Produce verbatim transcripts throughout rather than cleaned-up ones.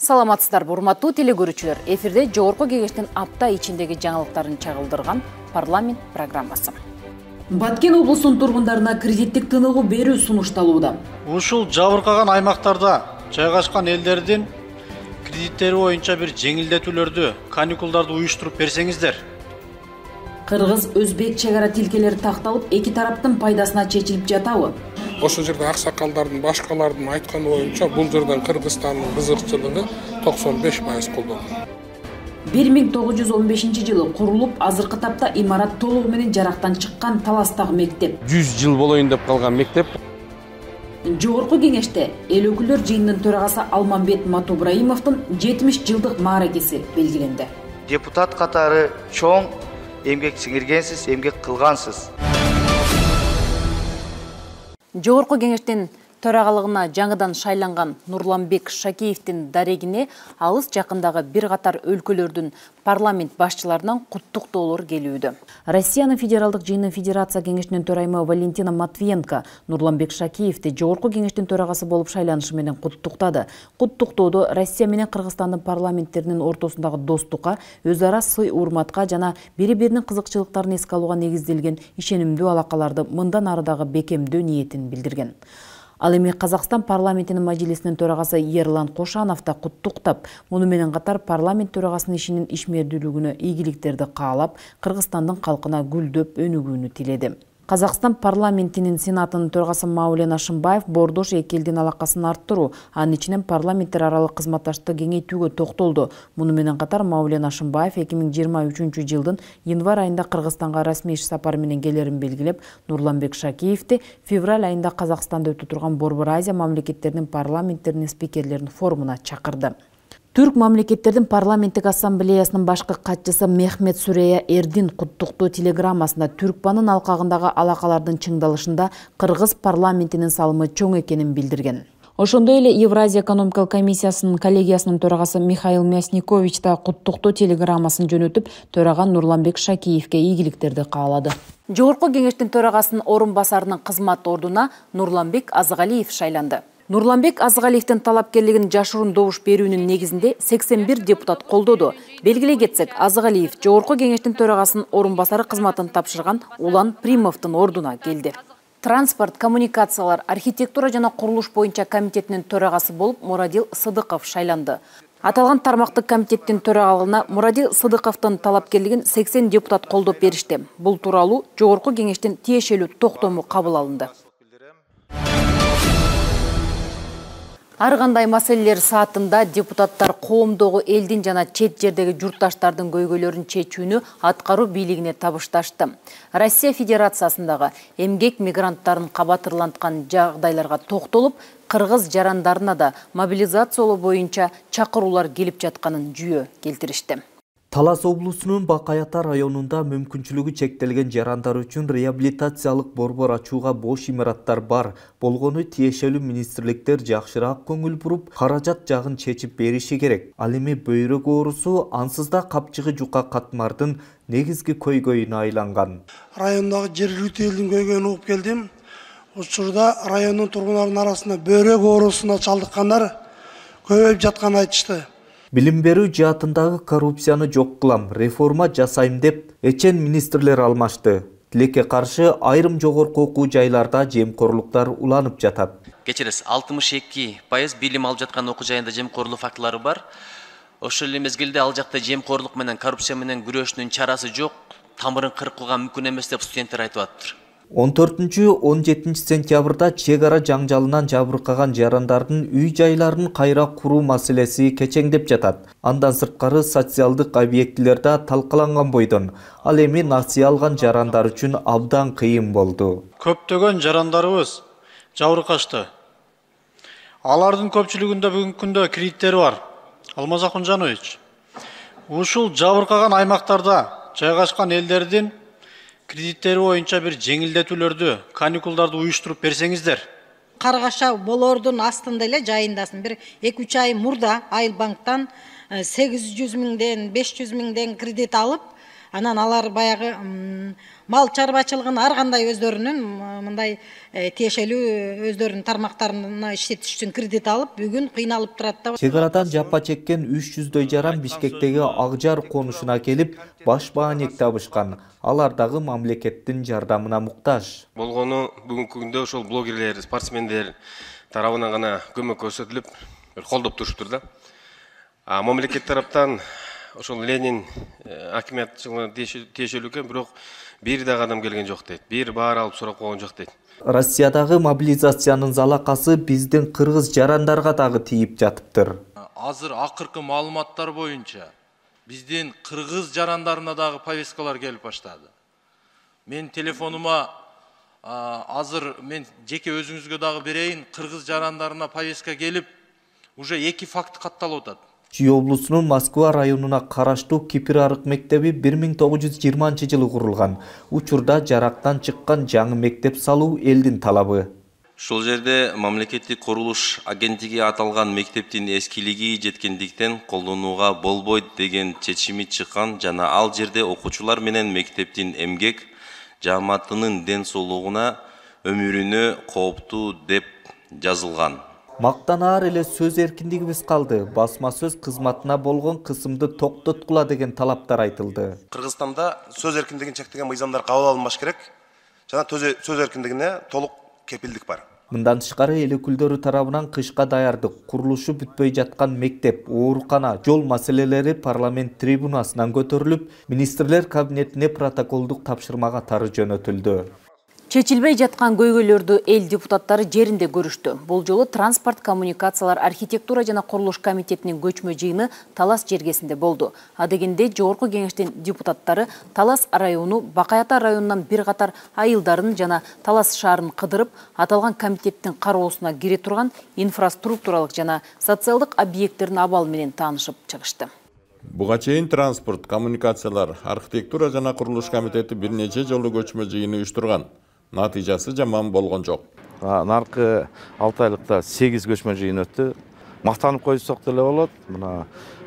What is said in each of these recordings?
Саламатсыздар, урматтуу телекөрүүчүлөр. Эфирде Жогорку Кеңештин апта ичиндеги жаңылыктарын чагылдырган парламент программасы. Баткен облусунун тургундарына кредиттик тыныгуу берүү сунушталууда. Ушул жабыркаган аймактарда жайгашкан элдердин кредиттери боюнча бир жеңилдетүүлөрдү, каникулдарды уюштуруп берсеңиздер. Кыргыз-Өзбек чегара тилкелери такталып, эки тараптын пайдасына чечилип жатабы? Ошол жерде аксакалдардын, башкалардын айтканы боюнча бул жерден Кыргызстандын кызыкчылыгы токсон беш пайыз колдонгон. бир миң тогуз жүз он бешинчи жылы курулуп, азыркы тапта имарат толугу менен жарактан чыккан Таластагы мектеп. жүз жыл болоюн деп калган мектеп. Жогорку Кеңеште эл өкүлдөр жыйынынын төрагасы Алмамбет Матубраимовдун жетимиш жылдык мааракеси белгиленди. Депутат катары чоң эмгек сиңиргенсиз, эмгек кылгансыз. Жогорку Кеңештин төрагалыгына жаңыдан шайланган Нурланбек Шакиевдин дарегине алыс жакындагы бир катар өлкөлөрдүн парламент башчыларынан куттуктоолор келүүдө. Россиянын федералдык жыйынын Федерация Кеңешинин төрайымы Валентина Матвиенко Нурланбек Шакиевди Жогорку Кеңештин төрагасы болуп шайланышы менен куттуктады. Куттуктоодо Россия менен Кыргызстандын парламенттеринин ортосундагы достукка, өз ара сый урматка жана бири-биринин кызыкчылыктарын эске алууга негизделген ишенимдүү алакаларды мындан ары дагы бекемдөө ниетин билдирген. Ал эми Казакстан парламентинин мажилисинин төрагасы Ерлан Кошанов да куттуктап, муну менен катар парламент төрагасынын ишинин ишмердүүлүгүнө ийгиликтерди каалап, Кыргызстандын калкына гүлдөп өнүгүүнү тиледи. Казакстан парламентинин сенатынын төрагасы Маулен Ашымбаев бордош эки элдин алакасын арттыруу, анын ичинен парламенттер аралык кызматташтыкты кеңейтүүгө токтолду. Муну менен катар Маулен Ашымбаев эки миң жыйырма үчүнчү жылдын январь айында Кыргызстанга расмий иш сапары менен келерин белгилеп, Нурланбек Шакиевди февраль айында Казакстанда өтүп турган Борбор Азия мамлекеттеринин парламенттеринин спикерлеринин форумуна чакырды. Түрк мамлекеттердин парламенттик ассамблеясынын башкы катчысы Мехмет Сурея Эрдин куттуктуу телеграммасында Түркпанын алкагындагы алакалардын чыңдалышында Кыргыз парламентинин салымы чоң экенин билдирген. Ошондой эле Евразия экономикалык комиссиясынын коллегиясынын төрагасы Михаил Мясникович да куттуктуу телеграммасын жөнөтүп, төрага Нурланбек Шакиевге ийгиликтерди каалады. Жогорку Кеңештин төрагасынын орун басарынын кызмат ордуна Нурланбек Азыгалиев шайланды. Нурланбек Азыгалиевдин талапкерлигин жашыруун добуш берүүнүн негизинде сексен бир депутат колдоду. Белгилей кетсек, Азыгалиев Жогорку Кеңештин төрагасынын орун басары кызматын тапшырган Улан Примовдун ордуна келди. Транспорт, коммуникациялар, архитектура жана курулуш боюнча комитетинин төрагасы болуп Мурадил Сыдыков шайланды. Аталган тармактык комитеттин төрагалыгына Мурадил Сыдыковдун талапкерлигин сексен депутат колдоп беришти. Бул тууралуу Жогорку Кеңештин тиешелүү токтому кабыл алынды. Ар кандай маселелер саатында депутаттар коомдогу элдин жана чет жердеги журтташтардын көйгөйлөрүн чечүүнү аткаруу бийлигине табышташты. Россия Федерациясындагы эмгек мигранттарын кабатырланткан жагдайларга токтолуп, кыргыз жарандарына да мобилизациялоо боюнча чакыруулар келип жатканын жүйө келтиришти. Талас облусунун Бакаята районунда мүмкүнчүлүгү чектелген жарандар үчүн реабилитациялык борбор ачууга бош имараттар бар. Болгону тиешелүү министрликтер жакшыраак көңүл буруп, каражат жагын чечип бериши керек. Ал эми бөйрөк оорусу ансыз да капчыгы жука катмардын негизги көйгөйүнө айланган. Райондагы жергиликтүү элдин көйгөйүн угуп келдим. Учурда райондун тургундарынын арасында бөйрөк оорусуна чалдыккандар көбөйүп жатканын айтышты. Билим берүү жаатындагы коррупцияны жок кылам, реформа жасайм деп эчен министрлер алмашты. Тилекке каршы айрым жогорку окуу жайларда жемкорлуктар уланып жатат. Кечиресиз, алтымыш эки пайыз билим алып жаткан окуу жайында жемкорлук фактылары бар. Ошол эле мезгилде ал жакта жемкорлук менен коррупция менен күрөшүүнүн чарасы жок, тамырын кыркууга мүмкүн эмес деп студенттер айтып атыптыр. он төртүнчү — он жетинчи сентябрда чек ара жаңжалынан жабыркаган жарандардын үй жайларын кайра куруу маселеси кечеңдеп жатат. Андан сырткары социалдык объектилер да талкаланган бойдон. Ал эми насыя алган жарандар үчүн абдан кыйын болду. Көптөгөн жарандарыбыз жабыркашты. Алардын көпчүлүгүндө бүгүнкү күндө кредиттери бар. Алмаз Акунжанович, ушул жабыркаган аймактарда жайгашкан элдердин кредиттери боюнча бир жеңилдетүүлөрдү, каникулдарды уюштуруп берсеңиздер. Каргаша болордун астында эле жайындасын. Бир эки үч ай мурда Айыл банктан сегиз жүз миңден беш жүз миңден кредит алып, анан алар баягы мал чарбачылыгын ар кандай өздөрүнүн мындай тиешелүү өздөрүнүн тармактарына иштетиш үчүн кредит алып, бүгүн кыйналып турат да. Чек арадан жапа чеккен үч жүздөй жаран Бишкектеги Акжар конушуна келип, баш баанек табышкан. Алар дагы мамлекеттин жардамына муктаж. Болгону бүгүнкү күндө ошол блогерлер, спортсмендер тарабынан гана көмөк көрсөтүлүп, колдоп туруштур да. А мамлекет тараптан ошол Ленин акиматтчылыгына тиешелүү экен, бирок бир дагы адам келген жок дейт. Бир баар алып сурап койгон жок дейт. Россиядагы мобилизациянын залакасы биздин кыргыз жарандарга дагы тийип жатыптыр. Азыр акыркы маалыматтар боюнча биздин кыргыз жарандарына дагы повесткалар келип баштады. Мен телефонума азыр мен жеке өзүңүзгө дагы берейин, кыргыз жарандарына повестка келип, уже эки факт катталып атат. Чүй облусунун Москва районуна караштуу Кипир арык мектеби бир миң тогуз жүз жыйырманчы жылы курулган. Учурда жарактан чыккан жаңы мектеп салуу элдин талабы. Ушул жерде мамлекеттик курулуш агенттиги аталган мектептин эскилиги жеткендиктен колдонууга болбойт деген чечими чыккан жана ал жерде окуучулар менен мектептин эмгек жааматынын ден соолугуна өмүрүнө кооптуу деп жазылган. Мактанаар эле сөз эркиндигибиз калды. Басма сөз кызматына болгон кысымды токтоткула деген талаптар айтылды. Кыргызстанда сөз эркиндигин чектеген мыйзамдар кабыл алынбаш керек. Жана сөз эркиндигине толук кепилдик бар. Мындан тышкары эл өкүлдөрү тарабынан кышка даярдык, курулушу бүтпөй жаткан мектеп, оорукана, жол маселелери парламент трибунасынан көтөрүлүп, министрлер кабинетине протоколдук тапшырмага тары жөнөтүлдү. Чечилбей жаткан көйгөйлөрдү эл депутаттары жеринде көрүштү. Бул жолу транспорт, коммуникациялар, архитектура жана курулуш комитетинин көчмө жыйыны Талас жергесинде болду. Адегенде жогорку кеңештин депутаттары Талас району, Бакай Ата районунан бир катар айылдарын жана Талас шаарын кыдырып, аталган комитеттин кароосуна кире турган инфраструктуралык жана социалдык объекттердин абалы менен таанышып чыгышты. Буга чейин транспорт, коммуникациялар, архитектура жана курулуш комитети бир нече жолу көчмө жыйыны уюштурган. Натыйжасы жаман болгон жок. Наркы алты айлыкта сегиз көчмө жыйын өттү. Мактанып коюсак деле болот. Мына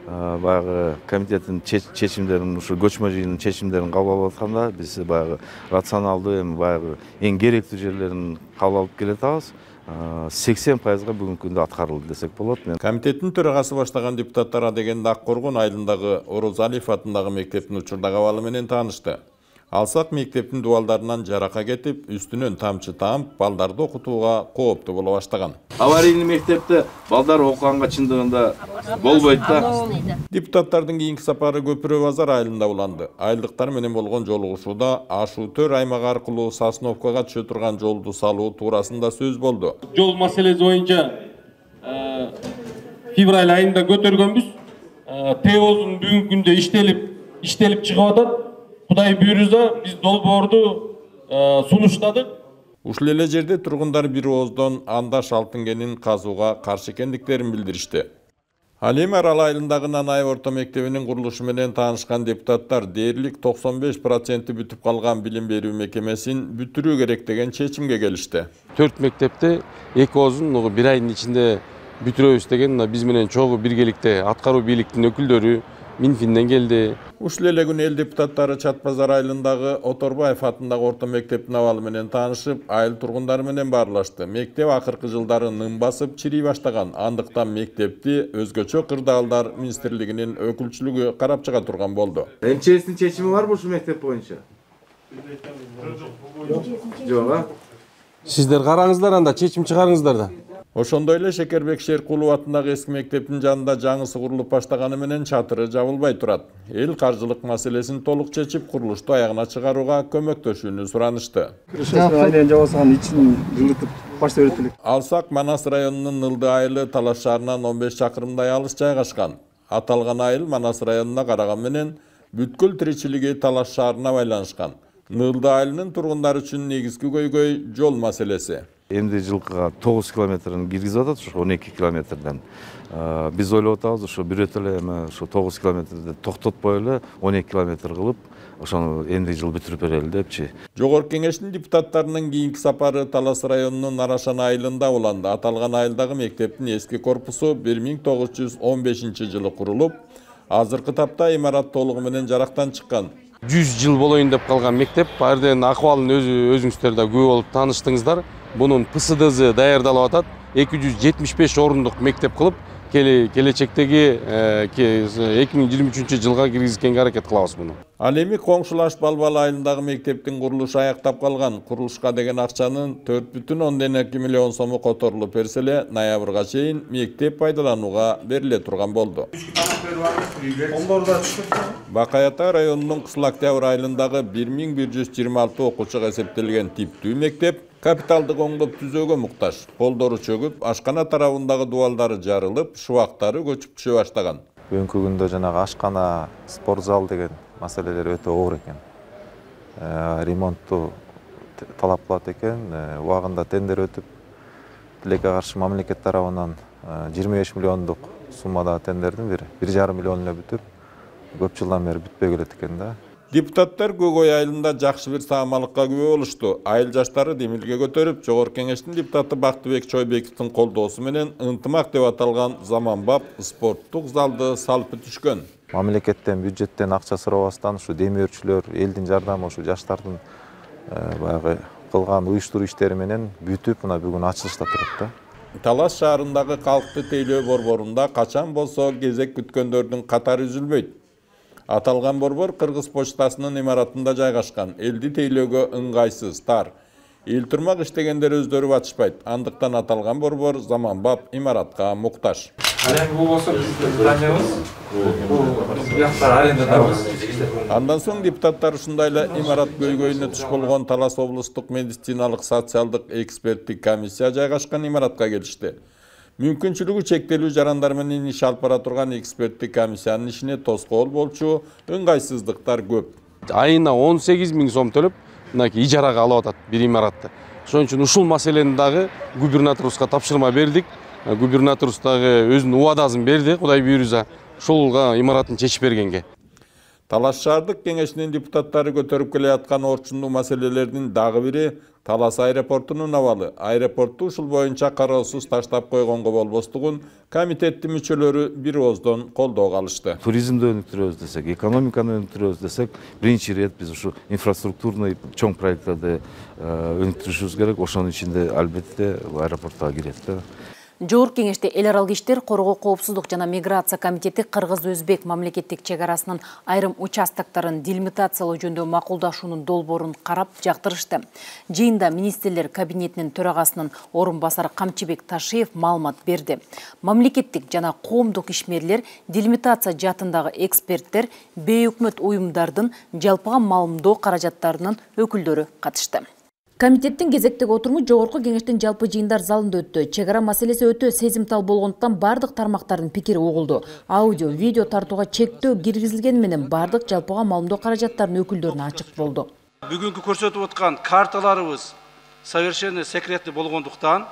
баягы комитеттин чечимдерин, ушу көчмө жыйынын чечимдерин кабыл алып атканда биз баягы рационалдуу, эми баягы эң керектүү жерлерин кабыл алып келатабыз. сексен пайызга бүгүнкү күндө аткарылды десек болот. Комитеттин төрагасы баштаган депутаттар адегенде Аккоргон айылындагы Орозалиев атындагы мектептин учурдагы абалы менен таанышты. Алсак мектептин дубалдарынан жарака кетип, үстүнөн тамчы таамп, балдарды окутууга кооптуу боло баштаган. Аварийный мектепте балдар окуганга чындыгында болбойт да. Депутаттардын кийинки сапары Көпүрө базар айылында уланды. Айылдыктар менен болгон жолугушууда Ашу төр аймагы аркылуу Сосновкага түшө турган жолду салуу туурасында сөз болду. Жол маселеси боюнча февраль айында көтөргөнбүз. ТЭОздун бүгүнкү күндө иштелип, иштелип чыгып атат. Кудай буйруза биз долбоорду сунуштадык. Ушул эле жерде тургундар бир ооздон андаш алтын кенин казууга каршы экендиктерин билдиришти. Ал эми Арал айылындагы Нанай орто мектебинин курулушу менен таанышкан депутаттар дээрлик токсон беш проценти бүтүп калган билим берүү мекемесин бүтүрүү керек деген чечимге келишти. төрт мектепте эки оозун бир айдын ичинде бүтүрөбүз деген биз менен чогуу биргеликте аткаруу бийликтин өкүлдөрү Минфинден келди. Ушул эле күнү эл депутаттары Чат базар айылындагы Оторбаев атындагы орто мектептин абалы менен таанышып, айыл тургундары менен баарлашты. Мектеп акыркы жылдары ным басып, чирий баштаган. Андыктан мектепти өзгөчө кырдаалдар министрлигинин өкүлчүлүгү карап чыга турган болду. МЧСтин чечими барбы ушул мектеп боюнча? Жок, а? Сиздер караңыздар, анда чечим чыгарыңыздар да. Ошондой эле Шекербек Шеркулов атындагы эски мектептин жанында жаңысы курулуп баштаганы менен чатыры жабылбай турат. Эл каржылык маселесин толук чечип, курулушту аягына чыгарууга көмөктөшүүнү суранышты. Алсак Манас районунун Нылды айылы Талас шаарынан он беш чакырымдай алыс жайгашкан. Аталган айыл Манас районуна караган менен бүткүл тиричилиги Талас шаарына байланышкан. Нылды айылынын тургундары үчүн негизги көйгөй жол маселеси. Эмди жылкыга тогуз километрин киргизип атат, ушу он эки километрден. Биз ойлоп атабыз, ушу бирөтө эле эми ушу тогуз километрди токтотпой эле он эки километр кылып, ошону эмди жыл бүтүрүп берели депчи. Жогорку кеңештин депутаттарынын кийинки сапары Талас районунун Арашан айылында уланды. Аталган айылдагы мектептин эски корпусу бир миң тогуз жүз он бешинчи жылы курулуп, азыркы тапта имарат толугу менен жарактан чыккан. жүз жыл болайын деп қалған мектеп. Барден акыбалын өзүңүздөр да көп болуп тааныштыңыздар. Бунун П С Д З даярдалып атат. эки жүз жетимиш беш орундук мектеп кылып, келечектеги эки миң жыйырма үчүнчү жылга киргизгенге аракет кылабыз муну. Ал эми коңшулаш Балбал айылындагы мектептин курулушу аяктап калган. Курулушка деген акчанын төрт бүтүн ондон эки миллион сому которулуп берсе эле, ноябрга чейин мектеп пайдаланууга бериле турган болду. Бакаята районунун Кызыл Октябрь айылындагы бир миң бир жүз жыйырма алты окуучуга эсептелген типтүү мектеп капиталдык оңдоп түзөөгө муктаж. Полдору чөгүп, ашкана тарабындагы дубалдары жарылып, шубактары көчүп түшө баштаган. Бүгүнкү күндө жанагы ашкана, спортзал деген маселелер өтө оор экен. Ремонтту талап кылат экен. Убагында тендер өтүп, тилекке каршы мамлекет тарабынан жыйырма беш миллиондук суммада тендердин бири бир жарым миллион эле бүтүп, көп жылдан бери бүтпөй келет экен да. Депутаттар Көкөй айылында жакшы бир саамалыкка күбө болушту. Айыл жаштары демилге көтөрүп, Жогорку Кеңештин депутаты Бактыбек Чойбековдун колдоосу менен ынтымак деп аталган заманбап спорттук залды салып түшкөн. Мамлекеттен, бюджеттен акча сурабастан ушу демөөрчүлөр, элдин жардамы, ушу жаштардын баягы кылган уюштуруу иштери менен бүтүп, мына бүгүн ачылышта турат да. Талас шаарындагы калкты тейлөө борборунда качан болсо кезек күткөндөрдүн катары үзүлбөйт. Аталган борбор Кыргыз почтасынын имаратында жайгашкан. Элди тейлөөгө ыңгайсыз, тар. Эл турмак иштегендер өздөрү батышпайт. Андыктан аталган борбор заманбап имаратка муктаж. Андан соң депутаттар ушундайла имарат көйгөйүнө туш болгон Талас облустук медициналык социалдык эксперттик комиссия жайгашкан имаратка келишти. Мүмкүнчүлүгү чектелүү жарандар менен иш алып бара турган эксперттик комиссиянын ишине тоскоол болчу ыңгайсыздыктар көп. Айына он сегиз миң сом төлөп, мынакей ижарага алып атат бир имаратты. Ошон үчүн ушул маселени дагы губернаторубузга тапшырма бердик. Губернаторубуз дагы өзүнүн убадасы берди, Кудай буйруза, ушулга имаратын чечип бергенге. Талас шаардык кеңешинин депутаттары көтөрүп келе аткан орчундуу маселелердин дагы бири Талас аэропортунун абалы. Аэропортту ушул боюнча кароосуз таштап койгонго болбостугун комитеттин мүчөлөрү бир ооздон колдоого алышты. Туризмди өнүктүрөбүз десек, экономиканы өнүктүрөбүз десек, биринчи ирет биз ушу инфраструктурный чоң проекттерди өнүктүрүшүбүз керек. Ошонун ичинде албетте аэропортко кирет да. Жогорку Кеңеште эл аралык иштер, коргоо, коопсуздук жана миграция комитети Кыргыз-Өзбек мамлекеттик чек арасынын айрым участоктарын делимитациялоо жөнүндө макулдашуунун долбоорун карап жактырышты. Жыйында министрлер кабинетинин төрагасынын орун басары Камчыбек Ташиев маалымат берди. Мамлекеттик жана коомдук ишмерлер, делимитация жаатындагы эксперттер, бейөкмөт уюмдардын жалпыга маалымдоо каражаттарынын өкүлдөрү катышты. Комитеттин кезектеги отуруму Жогорку Кеңештин жалпы жыйындар залында өттү. Чек ара маселеси өтө сезимтал болгондуктан бардык тармактардын пикири угулду. Аудио, видео тартууга чектөө киргизилгени менен бардык жалпыга маалымдоо каражаттарынын өкүлдөрүнө ачык болду. Бүгүнкү көрсөтүп аткан карталарыбыз совершенно секретный болгондуктан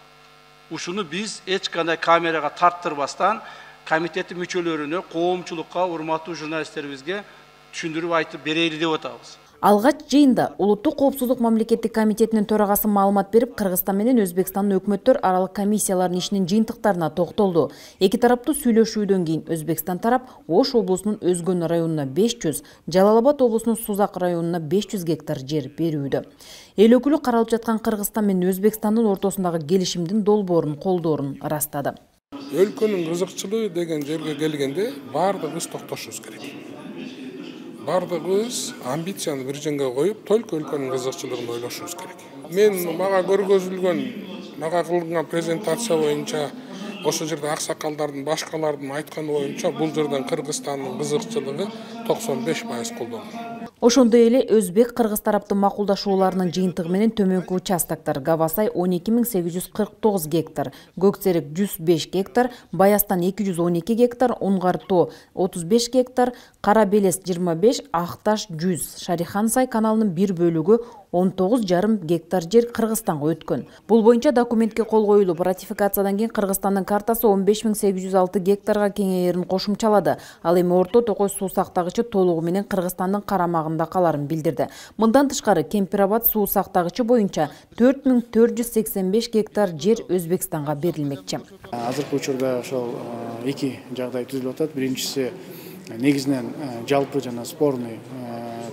ушуну биз эч кандай камерага тарттырбастан комитеттин мүчөлөрүнө, коомчулукка, урматтуу журналисттерибизге түшүндүрүп айтып берели деп атабыз. Алгач жыйында Улуттук коопсуздук мамлекеттик комитетинин төрагасы маалымат берип, Кыргызстан менен Өзбекстандын өкмөттөр аралык комиссияларынын ишинин жыйынтыктарына токтолду. Эки тараптуу сүйлөшүүдөн кийин Өзбекстан тарап Ош облусунун Өзгөн районуна беш жүз, Жалал-Абад облусунун Сузак районуна беш жүз гектар жер берүүдө. Эл өкүлү каралып жаткан Кыргызстан менен Өзбекстандын ортосундагы келишимдин долбоорун колдоорун ырастады. Өлкөнүн кызыкчылыгы деген жерге келгенде баардыгыбыз токтошубуз керек. Бардыгыбыз амбицияны бир жерге коюп, только өлкөнүн кызыкчылыгын ойлошубуз керек. Мен мага көргөзүлгөн, мага кылынган презентация боюнча, ошол жерде аксакалдардын, башкалардын айтканы боюнча, бул жерден Кыргызстандын кызыкчылыгы токсон беш пайыз колдонулат. Ошондой эле Өзбек Кыргыз тараптын макулдашууларынын жыйынтыгы менен төмөнкү участоктор Гавасай он эки миң сегиз жүз кырк тогуз гектар, Көксерек жүз беш гектар, Баястан эки жүз он эки гектар, Унгар-Тоо отуз беш гектар, Кара Белес жыйырма беш, Акташ жүз, Шарихан Сай каналынын бир бөлүгү он тогуз жарым гектар жер Кыргызстанга өткөн. Бул боюнча документке кол коюлуп, ратификациядан кийин Кыргызстандын картасы он беш миң сегиз жүз алты гектарга кеңейерин кошумчалады. Ал эми Орто Токой суу сактагычы толугу менен Кыргызстандын карамагында каларын билдирди. Мындан тышкары Кемпирабад суу сактагычы боюнча төрт миң төрт жүз сексен беш гектар жер Өзбекстанга берилмекчи. Азыркы учурда ошол эки жагдай түзүлүп атат. Биринчиси негизинен жалпы жана спорный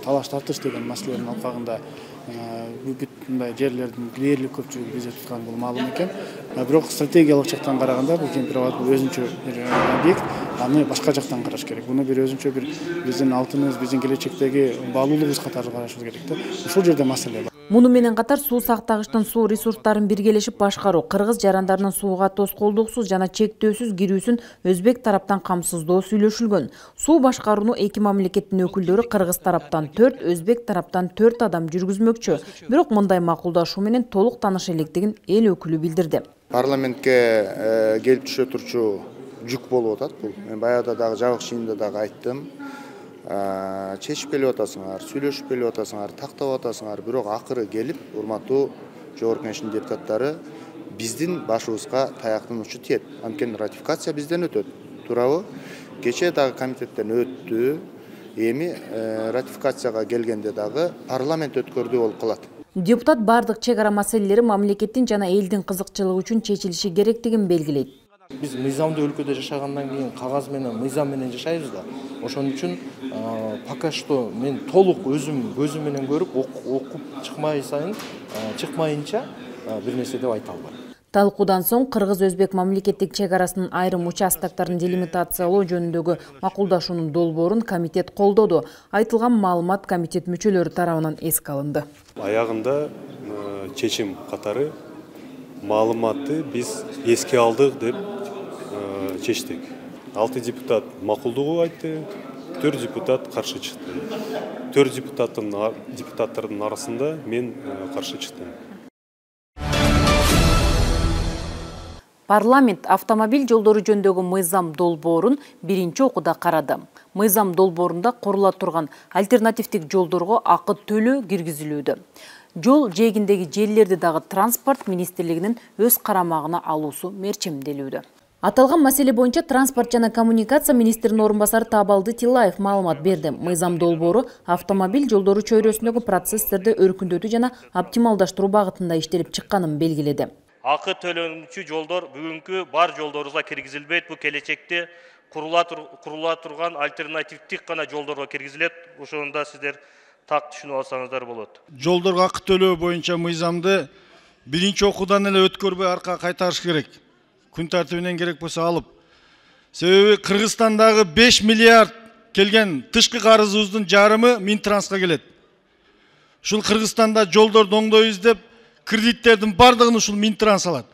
талаш тартыш деген маселенин алкагында бүт мындай жерлердин дээрлик көпчүлүгү бизде туткан бул маалым экен. Бирок стратегиялык жактан караганда бул Кемпир-Абад бул өзүнчө бир объект, аны башка жактан караш керек. Буну бир өзүнчө бир биздин алтыныбыз, биздин келечектеги баалуулугубуз катары карашыбыз керек да. Ушул жерде маселе бар. Муну менен катар суу сактагычтын суу ресурстарын биргелешип башкаруу, кыргыз жарандарынын сууга тоскоолдуксуз жана чектөөсүз кирүүсүн өзбек тараптан камсыздоо сүйлөшүлгөн. Суу башкарууну эки мамлекеттин өкүлдөрү кыргыз тараптан төрт, өзбек тараптан төрт адам жүргүзмөкчү. Бирок мындай макулдашуу менен толук тааныш электигин эл өкүлү билдирди. Парламентке келип түшө турчу жүк болуп атат бул. Мен баягыда дагы жабык чыйында дагы айттым. Чечип келип атасыңар, сүйлөшүп келип атасыңар, тактап атасыңар, бирок акыры келип, урматтуу Жогорку Кеңештин депутаттары, биздин башыбызга таяктын учу тиет. Анткени ратификация бизден өтөт. Туурабы? Кече дагы комитеттен өттү. Эми ратификацияга келгенде дагы парламент өткөрдүү болуп калат. Депутат бардык чек ара маселелери мамлекеттин жана элдин кызыкчылыгы үчүн чечилиши керектигин белгилейт. Биз мыйзамдуу өлкөдө жашагандан кийин кагаз менен, мыйзам менен жашайбыз да. Ошон үчүн пока что мен толук өзүм көзүм менен көрүп, окуп чыкмай сайын, чыкмайынча бир нерсе деп айта албайм. Талкуудан соң кыргыз-өзбек мамлекеттик чек арасынын айрым участоктарын делимитациялоо жөнүндөгү макулдашуунун долбоорун комитет колдоду. Айтылган маалымат комитет мүчөлөрү тарабынан эске алынды. Аягында чечим катары маалыматты биз эске алдык деп чечтик. Алты депутат макулдугу айтты, төрт депутат каршы чыкты. Төрт депутаттын депутаттардын арасында мен каршы чыктым. Парламент автомобиль жолдору жөнүндөгү мыйзам долбоорун биринчи окууда карады. Мыйзам долбоорунда курула турган альтернативдик жолдорго акы төлөө киргизилүүдө. Жол жээгиндеги жерлерди дагы транспорт министрлигинин өз карамагына алуусу мерчемделүүдө. Аталган маселе боюнча транспорт жана коммуникация министринин орун басары Табалды Тилаев маалымат берди. Мыйзам долбоору автомобиль жолдору чөйрөсүндөгү процесстерди өркүндөтүү жана оптималдаштыруу багытында иштелип чыкканын белгиледи. Акы төлөнүүчү жолдор бүгүнкү бар жолдорубузга киргизилбейт. Бул келечекте курула турган альтернативдик гана жолдорго киргизилет. Ошондо сиздер так түшүнүп алсаңыздар болот. Жолдорго акы төлөө боюнча мыйзамды биринчи окуудан эле өткөрбөй аркага кайтарыш керек. Күн тартибинен керек болсо алып. Себеби Кыргызстандагы беш миллиард келген тышкы карызыбыздын жарымы Минтрансқа келет. Ушул Кыргызстанда жолдорду оңдойбуз деп кредиттердин бардыгын ушул Минтранс алат.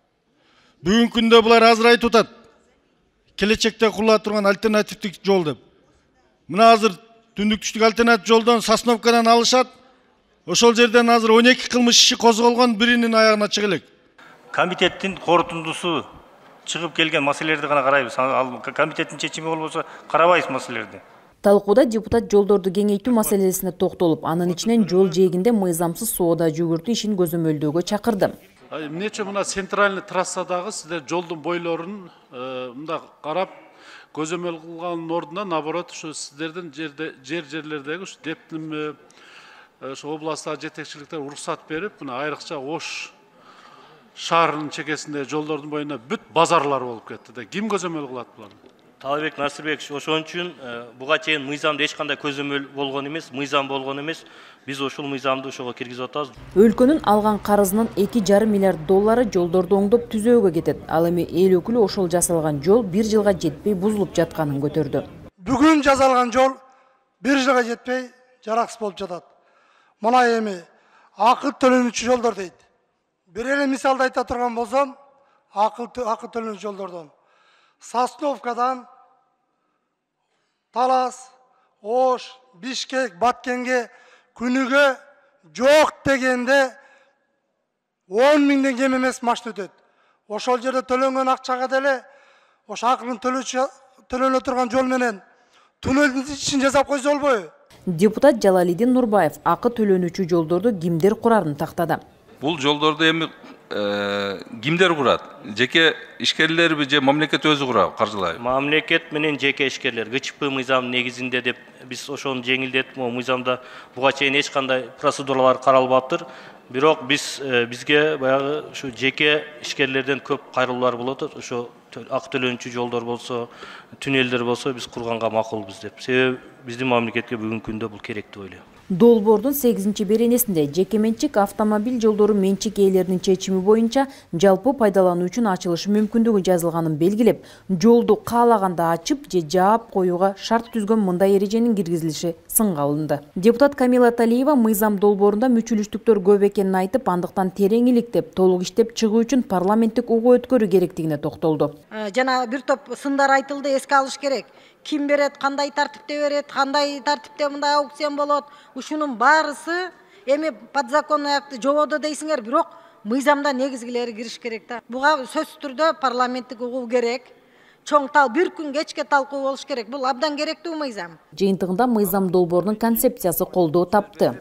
Бүгүнкү күндө булар азыр айтып атат. Келечекте курула турган альтернативдик жол деп. Мына азыр түндүк түштүк альтернатив жолдон Сосновкадан алышат. Ошол жерден азыр он эки кылмыш иши козголгон, биринин аягына чыга элек. Комитеттин корутундусу чыгып келген маселелерди гана карайбыз. Ал комитеттин чечими болбосо карабайбыз маселелерди. Талкууда депутат жолдорду кеңейтүү маселесине токтолуп, анын ичинен жол жээгинде мыйзамсыз соода жүгүртүү ишин көзөмөлдөөгө чакырды. Эмнече мына центральный трассадагы сиздер жолдун бойлорун мында карап көзөмөл кылган ордуна наоборот ушу сиздердин жерде жер жерлердеги ушу Дептим ушу областтагы жетекчиликтер уруксат берип, мына айрыкча Ош шаарынын чекесинде жолдордун боюна бүт базарлар болуп кетти да. Ким көзөмөл кылат буларны? Талабек Насырбекович, ошон үчүн буга чейин мыйзамда эч кандай көзөмөл болгон эмес, мыйзам болгон эмес. Биз ошол мыйзамды ошого киргизип атабыз. Өлкөнүн алган карызынын эки жарым миллиард доллары жолдорду оңдоп түзөөгө кетет. Ал эми эл өкүлү ошол жасалган жол бир жылга жетпей бузулуп жатканын көтөрдү. Бүгүн жасалган жол бир жылга жетпей жараксыз болуп жатат. Мына эми акы төлөнүүчү жолдор дейт. Бир эле мисалды айта турган болсом, акы акы төлөнүүчү жолдордон Сосновкадан Талас, Ош, Бишкек, Баткенге күнүгө жок дегенде он миңден кем эмес машина өтөт. Ошол жерде төлөнгөн акчага деле ошо акынын төлөнө турган жол менен туннелдин ишин жасап койсо болбойбу? Депутат Жалалидин Нурбаев акы төлөнүүчү жолдорду кимдер курарын тактады. Бул жолдорду эми кимдер курат? Жеке ишкерлерби же мамлекет өзү курабы, каржылайбы? Мамлекет менен жеке ишкерлер ГЧП мыйзам негизинде деп биз ошону жеңилдетип, могу мыйзамда буга чейин эч кандай процедуралар каралбаптыр. Бирок биз бизге баягы ушу жеке ишкерлерден көп кайрылуулар болуп атат. Ошо ак төлөнчү жолдор болсо, туннелдер болсо биз курганга макулбуз деп. Себеби биздин мамлекетке бүгүнкү күндө бул керек деп ойлойм. Долбоордун сегизинчи беренесинде жеке менчик автомобиль жолдору менчик ээлеринин чечими боюнча жалпы пайдалануу үчүн ачылышы мүмкүндүгү жазылганын белгилеп, жолду каалаганда ачып же жаап коюуга шарт түзгөн мындай эреженин киргизилиши сынга алынды. Депутат Камила Талиева мыйзам долбоорунда мүчүлүштүктөр көп экенин айтып, андыктан терең иликтеп, толук иштеп чыгуу үчүн парламенттик угуу өткөрүү керектигине токтолду. Жана бир топ сындар айтылды, эске алыш керек. Ким берет, кандай тартипте берет, кандай тартипте мындай аукцион болот. Ушунун баарысы эми подзаконный акты жободо дейсиңер, бирок мыйзамда негизгилери кириш керек да. Буга сөзсүз түрдө парламенттик угуу керек. Чоң тал бир күн кечке талкуу болуш керек. Бул абдан керектүү мыйзам. Жыйынтыгында мыйзам долбоорунун концепциясы колдоо тапты.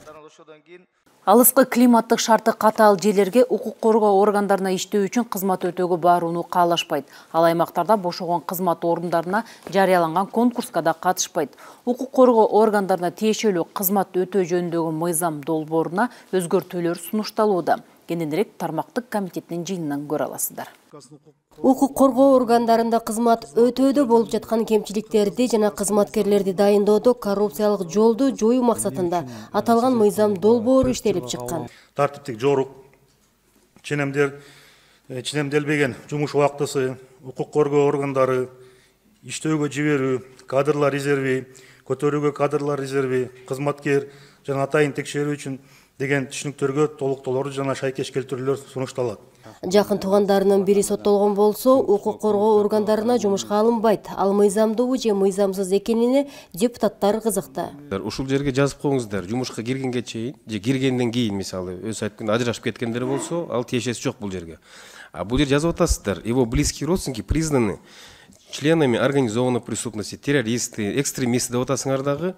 Алыскы климаттык шарты катаал жерлерге укук коргоо органдарына иштөө үчүн кызмат өтөөгө барууну каалашпайт. Ал аймактарда бошогон кызмат орундарына жарыяланган конкурска да катышпайт. Укук коргоо органдарына тиешелүү кызмат өтөө жөнүндөгү мыйзам долбооруна өзгөртүүлөр сунушталууда. Кененирээк тармактык комитеттин жыйынынан көрө аласыздар. Укук коргоо органдарында кызмат өтөөдө болуп жаткан кемчиликтерди жана кызматкерлерди дайындоодо коррупциялык жолду жоюу максатында аталган мыйзам долбоору иштелип чыккан. Тартиптик жорук, ченемдер, ченемделбеген жумуш убактысы, укук коргоо органдары, иштөөгө жиберүү, кадрлар резерви, көтөрүүгө кадрлар резерви, кызматкер жана атайын текшерүү үчүн деген түшүнүктөргө толуктоолор жана шайкеш келтирүүлөр сунушталат. Жакын туугандарынын бири соттолгон болсо, укук коргоо органдарына жумушка алынбайт. Ал мыйзамдуу же мыйзамсыз экенине депутаттар кызыкты. Ушул жерге жазып коюңуздар, жумушка киргенге чейин же киргенден кийин, мисалы, өз айтканда ажырашып кеткендер болсо, ал тиешеси жок бул жерге. А бул жер жазып атасыздар, его близкие родственники признаны членами организованной преступности, террористы, экстремисты деп атасыңар дагы.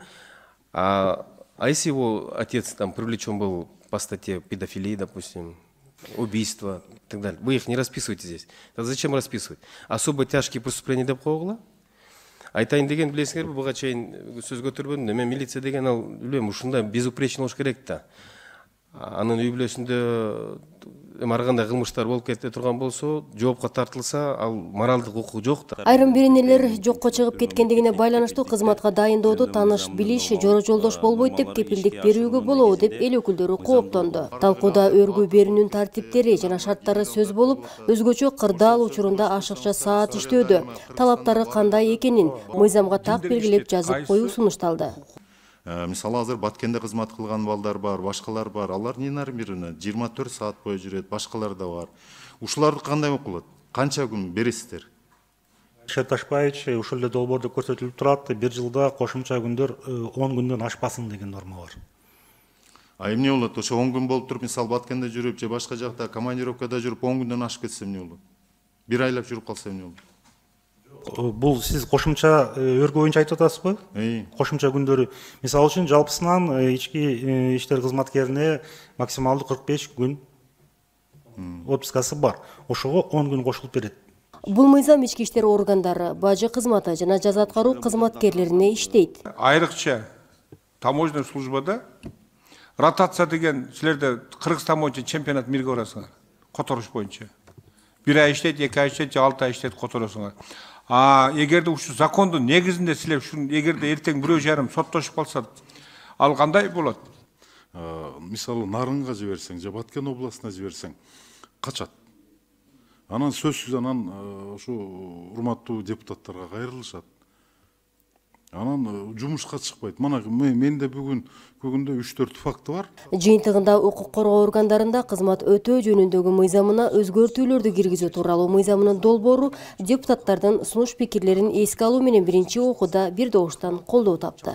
А А если его отец там привлечен был по статье педофилии, допустим, убийства и так далее, вы их не расписываете здесь. Так зачем расписывать? Особо тяжкие преступления деп коюла. Айтайын деген билесиңерби, буга чейин сөз көтөрбөдүм да, мен милиция деген ал билем, ушундай безупречный болуш керек да. Анын үй бүлөсүндө ар кандай кылмыштар болуп кете турган болсо, жоопко тартылса, ал моралдык укугу жок да. Айрым беренелер жокко чыгып кеткендигине байланыштуу кызматка дайындоодо тааныш билиш, жора жолдош болбойт деп кепилдик берүүгө болобу деп эл өкүлдөрү кооптонду. Талкууда өргүү берүүнүн тартиптери жана шарттары сөз болуп, өзгөчө кырдаал учурунда ашыкча саат иштөөдө талаптары кандай экенин мыйзамга так белгилеп жазып коюу сунушталды. Мисалы азыр Баткенде кызмат кылган балдар бар, башкалар бар. Алар ненармирүүнө жыйырма төрт саат бою жүрөт, башкалар да бар. Ушуларды кандай окулат? Канча күн бересиздер? Шерташпайчы ушул эле долбоордо көрсөтүлүп турат, бир жылда кошумча күндөр он күндөн ашпасын деген норма бар. А эмне болот? Ошо он күн болуп туруп, мисалы Баткенде жүрүп же башка жакта командировкада жүрүп он күндөн ашып кетсе эмне болот? Бир айлап жүрүп калса эмне болот? Бул сиз кошумча өргө боюнча айтып атасызбы? Кошумча күндөрү. Мисалы үчүн жалпысынан ички иштер кызматкерине максималдуу кырк беш күн отпускасы бар. Ошого он күн кошулуп берет. Бул мыйзам ички иштер органдары, бажы кызматы жана жаза аткаруу кызматкерлерине иштейт. Айрыкча таможенный службада ротация деген силерде Кыргызстан боюнча чемпионат мирге барасыңар. Которуш боюнча. Бир ай иштейт, эки ай иштейт, же алты ай иштейт которосуңар. А эгерде ушу закондун негизинде силер ушун эгерде эртең бирөө жарым соттошуп калса, ал кандай болот? Мисалы Нарынга жиберсең, же Баткен областына жиберсең, качат. Анан сөзсүз анан ушу урматтуу депутаттарга кайрылышат. Анан жумушка чыкпайт. Мана менде бүгүн бүгүндө үч төрт факты бар. Жыйынтыгында укук коргоо органдарында кызмат өтөө жөнүндөгү мыйзамына өзгөртүүлөрдү киргизүү тууралуу мыйзамынын долбоору депутаттардын сунуш пикирлерин эске алуу менен биринчи окууда бир добуштан колдоо тапты.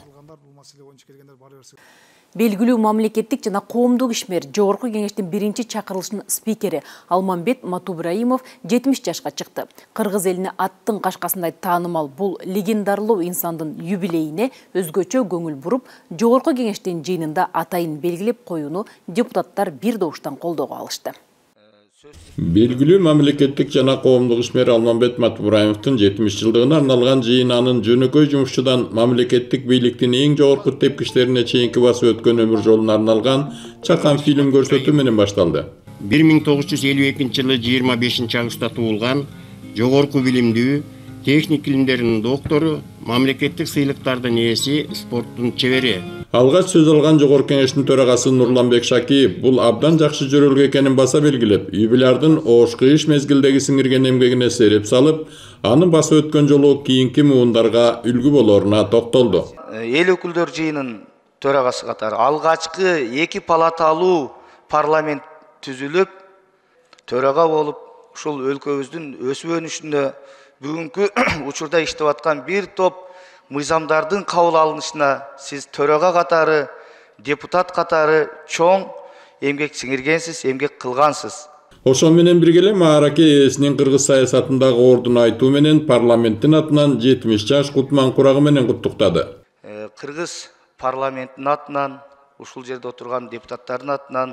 Белгилүү мамлекеттик жана коомдук ишмер Жогорку кеңештин биринчи чакырылышынын спикери Алмамбет Матубраимов жетимиш жашка чыкты. Кыргыз элине аттын кашкасындай таанымал бул легендарлуу инсандын юбилейине өзгөчө көңүл буруп, Жогорку кеңештин жыйынында атайын белгилеп коюуну депутаттар бир добуштан колдоого алышты. Белгилүү мамлекеттик жана коомдук ишмер Алмамбет Матубраимовдун жетимиш жылдыгына арналган жыйын анын жөнөкөй жумушчудан мамлекеттик бийликтин эң жогорку тепкичтерине чейинки басып өткөн өмүр жолуна арналган чакан фильм көрсөтүү менен башталды. бир миң тогуз жүз элүү экинчи жылы жыйырма бешинчи августта туулган жогорку билимдүү, техник илимдеринин доктору, мамлекеттик сыйлыктардын ээси, спорттун чебери. Алгач сөз алган Жогорку Кеңештин төрагасы Нурланбек Шакиев бул абдан жакшы жөрөлгө экенин баса белгилеп, юбилярдын ош кыйыш мезгилдеги сиңирген эмгегине сереп салып, аны баса өткөн жолу кийинки муундарга үлгү болоруна токтолду. Эл өкүлдөр жыйынынын төрагасы катары алгачкы эки палаталуу парламент түзүлүп, төрага болуп, ушул өлкөбүздүн өсүп өнүшүндө бүгүнкү учурда иштеп аткан бир топ мыйзамдардын кабыл алынышына сиз төрага катары, депутат катары чоң эмгек сиңиргенсиз, эмгек кылгансыз. Ошол менен бирге эле Маараке ээсинин кыргыз саясатындагы ордун айтуу менен парламенттин атынан жетимиш жаш кутман курагы менен куттуктады. Кыргыз парламенттин атынан, ушул жерде отурган депутаттардын атынан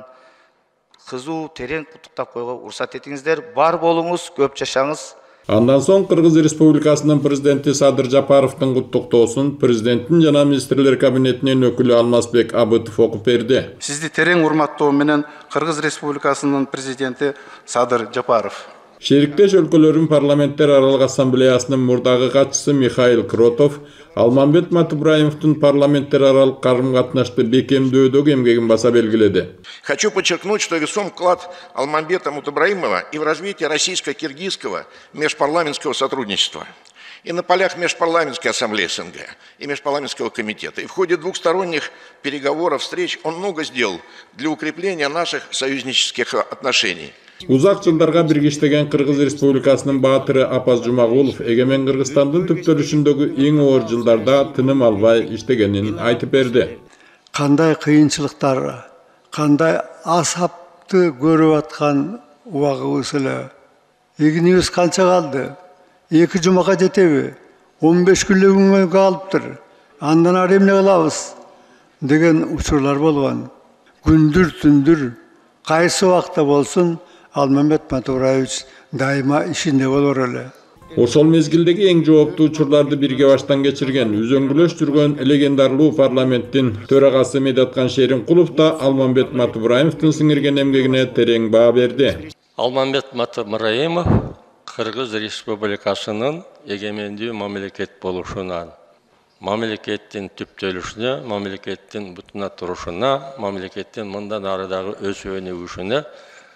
кызуу терең куттуктап койгонго уруксат этиңиздер. Бар болуңуз, көп жашаңыз. Андан соң Кыргыз Республикасынын президенти Садыр Жапаровдун куттуктоосун президенттин жана министрлер кабинетинин өкүлү Алмазбек Абытов окуп берди. Сизди терең урматтоо менен Кыргыз Республикасынын президенти Садыр Жапаров. Шериктеш өлкөлөрүн парламенттер аралык ассамблеясынын мурдагы катчысы Михаил Кротов Алмамбет Матыбраимовдун парламенттер аралык карым-катнашты бекемдөөдөгү эмгегин баса белгиледи. Хочу подчеркнуть, что весом вклад Алмамбета Матыбраимова и в развитие российско-киргизского межпарламентского сотрудничества и на полях Межпарламентской ассамблеи СНГ и Межпарламентского комитета. И в ходе двухсторонних переговоров, встреч он много сделал для укрепления наших союзнических отношений. Узак жылдарга бирге иштеген Кыргыз Республикасынын баатыры Апаз Жумагулов эгемен Кыргызстандын түптөлүшүндөгү эң оор жылдарда тыным албай иштегенин айтып берди. Кандай кыйынчылыктар, кандай асапты көрүп аткан убагыбыз эле. Эгинибиз канча калды? Эки жумага жетеби? он беш күнлүгүнгө калыптыр. Андан ары эмне кылабыз деген учурлар болгон. Күндүр түндүр кайсы убакта болсун Алмамбет Матыбраевич дайыма ишинде болор эле. Ошол мезгилдеги эң жооптуу учурларды бирге баштан кечирген, үзөңгүлөш жүргөн легендарлуу парламенттин төрагасы Медаткан Шеримкулов да Алмамбет Матыбраимовдун сиңирген эмгегине терең баа берди. Алмамбет Матыбраимов Кыргыз Республикасынын эгемендүү мамлекет болушунан, мамлекеттин түптөлүшүнө, мамлекеттин бутуна турушуна, мамлекеттин мындан арыдагы өсүп өнүгүшүнө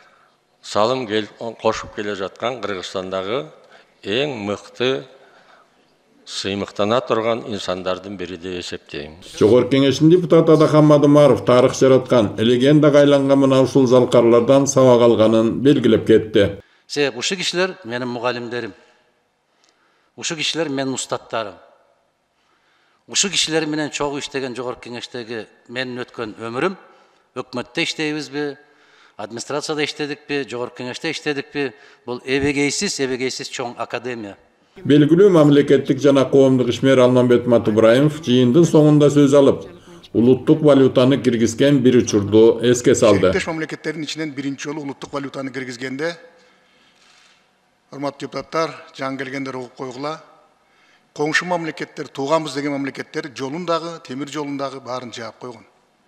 салым кошуп келе жаткан Кыргызстандагы эң мыкты сыймыктана турган инсандардын бири деп эсептейм. Жогорку Кеңештин депутаты Адахан Мадымаров тарых жараткан, легендага айланган мына ушул залкарлардан сабак алганын белгилеп кетти. Себеп ушу кишилер менин мугалимдерим. Ушу кишилер менин устаттарым. Ушу кишилер менен чогуу иштеген Жогорку Кеңештеги менин өткөн өмүрүм, өкмөттө иштейбизби, администрацияда иштедикпи, Жогорку Кеңеште иштедикпи, бул эбегейсиз, эбегейсиз чоң академия. Белгилүү мамлекеттик жана коомдук ишмер Алмамбет Матыбраимов жыйындын соңунда сөз алып, улуттук валютаны киргизген бир учурду эске салды. Шериктеш мамлекеттердин ичинен биринчи жолу улуттук валютаны киргизгенде, урматтуу депутаттар, жаңы келгендер угуп койгула, коңшу мамлекеттер, тууганбыз деген мамлекеттер жолундагы, темир жолундагы баарын жаап койгон.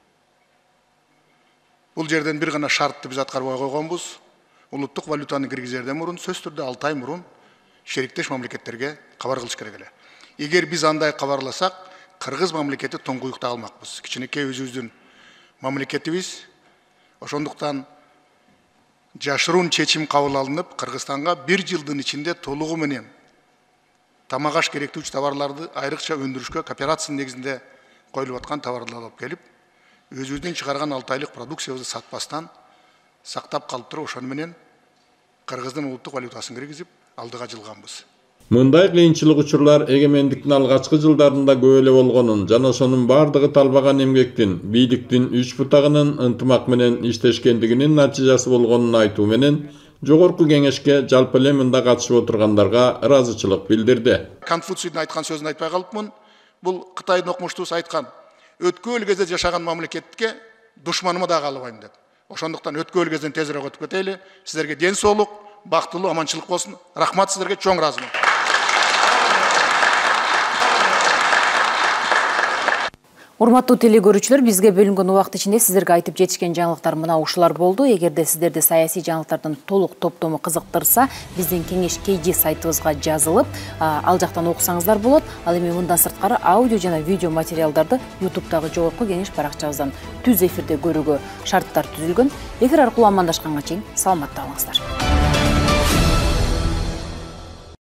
Бул жерден бир гана шартты биз аткарбай койгонбуз. Улуттук валютаны киргизерден мурун, сөз түрдө алты ай мурун шериктеш мамлекеттерге кабар кылыш керек эле. Эгер биз андай кабарласак, Кыргыз мамлекети тоңгуюкта калмакпыз. Кичинекей өзүбүздүн мамлекетибиз. Ошондуктан жашыруун чечим кабыл алынып, Кыргызстанга бир жылдын ичинде толугу менен тамак аш керектүү товарларды айрыкча өндүрүшкө кооперация негизинде коюлуп аткан товарларды алып келип, өзүбүздүн чыгарган алты айлык продукциябызды сатпастан сактап калып туруп, ошону менен Кыргыздын улуттук валютасын киргизип алдыга жылганбыз. Мындай кыйынчылык учурлар эгемендиктин алгачкы жылдарында көп эле болгонун жана ошонун бардыгы талбаган эмгектин, бийликтин үч бутагынын ынтымак менен иштешкендигинин натыйжасы болгонун айтуу менен Жогорку Кеңешке жалпы эле мында катышып отургандарга ыраазычылык билдирди. Конфуцийдин айткан сөзүн айтпай калыпмын. Бул Кытайдын окумуштуусу айткан, өткөн кезде жашаган мамлекетке душманыма да калбайм деп. Ошондуктан өткөн кезден тезирээк өтүп кетели. Сиздерге ден соолук, бактылуу, аманчылык болсун. Рахмат, сиздерге чоң ыраазымын. Урматтуу телегөрүүчүлөр, бизге бөлүнгөн убакыт ичинде сиздерге айтып жетишкен жаңылыктар мына ушулар болду. Эгерде сиздерди саясий жаңылыктардын толук топтому кызыктырса, биздин кеңеш кейжи сайтыбызга жазылып, ал жактан окусаңыздар болот. Ал эми мындан сырткары аудио жана видео материалдарды ютубтагы жогорку кеңеш баракчабыздан түз эфирде көрүүгө шарттар түзүлгөн. Эфир аркылуу амандашканга чейин саламатта калыңыздар.